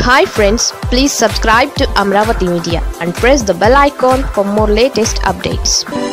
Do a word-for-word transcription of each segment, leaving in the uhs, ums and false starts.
Hi friends, please subscribe to Amravati Media and press the bell icon for more latest updates.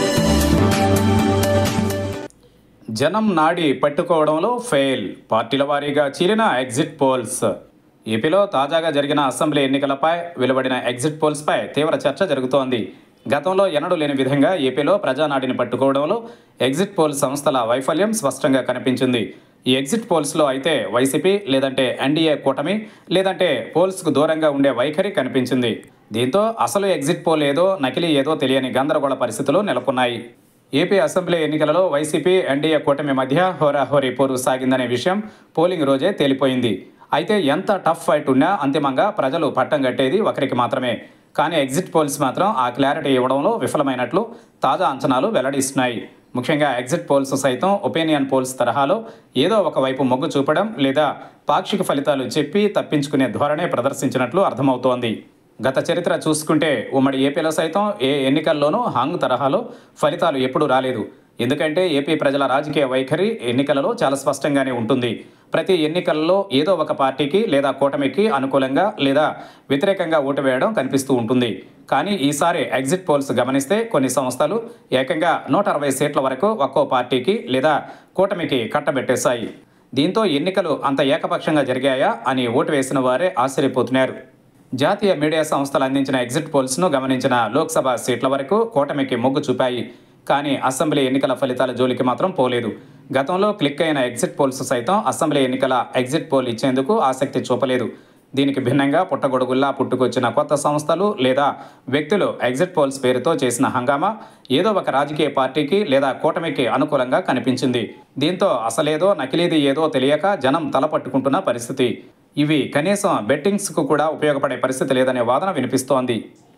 జనం నాడి పట్టుకోవడంలో fail, పార్టీల వారీగా చీలిన exit polls. ఏపీలో తాజాగా జరిగిన అసెంబ్లీ ఎన్నికలపై వెలువడిన ఎగ్జిట్ పోల్స్పై తీవ్ర చర్చ జరుగుతోంది. గతంలో ఎన్నడూ లేని విధంగా ఏపీలో ప్రజానాడిని పట్టుకోవడంలో ఎగ్జిట్ పోల్ సంస్థల వైఫల్యం స్పష్టంగా కనిపించింది. ఈ ఎగ్జిట్ పోల్స్లో అయితే వైసీపీ లేదంటే ఎన్డీఏ కూటమి లేదంటే పోల్స్కు దూరంగా ఉండే వైఖరి కనిపించింది. దీంతో అసలు ఎగ్జిట్ పోల్ ఏదో నకిలీ ఏదో తెలియని గందరగోళ పరిస్థితులు నెలకొన్నాయి. ఏపీ అసెంబ్లీ ఎన్నికలలో వైసీపీ ఎన్డీఏ కూటమి మధ్య హోరాహోరీ పోరు సాగిందనే విషయం పోలింగ్ రోజే తేలిపోయింది. అయితే ఎంత టఫ్ ఫైట్ ఉన్నా అంతిమంగా ప్రజలు పట్టం కట్టేది ఒకరికి మాత్రమే. కానీ ఎగ్జిట్ పోల్స్ మాత్రం ఆ క్లారిటీ ఇవ్వడంలో విఫలమైనట్లు తాజా అంచనాలు వెల్లడిస్తున్నాయి. ముఖ్యంగా ఎగ్జిట్ పోల్స్ సైతం ఒపీనియన్ పోల్స్ తరహాలో ఏదో ఒకవైపు మొగ్గు చూపడం లేదా పాక్షిక ఫలితాలు చెప్పి తప్పించుకునే ధోరణే ప్రదర్శించినట్లు అర్థమవుతోంది. గత చరిత్ర చూసుకుంటే ఉమ్మడి ఏపీలో సైతం ఏ ఎన్నికల్లోనూ హంగ్ తరహాలో ఫలితాలు ఎప్పుడూ రాలేదు. ఎందుకంటే ఏపీ ప్రజల రాజకీయ వైఖరి ఎన్నికలలో చాలా స్పష్టంగానే ఉంటుంది. ప్రతి ఎన్నికల్లో ఏదో ఒక పార్టీకి లేదా కూటమికి అనుకూలంగా లేదా వ్యతిరేకంగా ఓటు వేయడం కనిపిస్తూ ఉంటుంది. కానీ ఈసారి ఎగ్జిట్ పోల్స్ గమనిస్తే కొన్ని సంస్థలు ఏకంగా నూట అరవై సీట్ల వరకు ఒక్కో పార్టీకి లేదా కూటమికి కట్టబెట్టేశాయి. దీంతో ఎన్నికలు అంత ఏకపక్షంగా జరిగాయా అని ఓటు వేసిన వారే ఆశ్చర్యపోతున్నారు. జాతీయ మీడియా సంస్థలు అందించిన ఎగ్జిట్ పోల్స్ను గమనించిన లోక్సభ సీట్ల వరకు కూటమికి మొగ్గు చూపాయి. కానీ అసెంబ్లీ ఎన్నికల ఫలితాల జోలికి మాత్రం పోలేదు. గతంలో క్లిక్ అయిన ఎగ్జిట్ పోల్స్ సైతం అసెంబ్లీ ఎన్నికల ఎగ్జిట్ పోల్ ఇచ్చేందుకు ఆసక్తి చూపలేదు. దీనికి భిన్నంగా పుట్టగొడుగుల్లా పుట్టుకొచ్చిన కొత్త సంస్థలు లేదా వ్యక్తులు ఎగ్జిట్ పోల్స్ పేరుతో చేసిన హంగామా ఏదో ఒక రాజకీయ పార్టీకి లేదా కూటమికి అనుకూలంగా కనిపించింది. దీంతో అసలేదో నకిలీది ఏదో తెలియక జనం తలపట్టుకుంటున్న పరిస్థితి. ఇవి కనీసం బెట్టింగ్స్కు కూడా ఉపయోగపడే పరిస్థితి లేదనే వాదన వినిపిస్తోంది.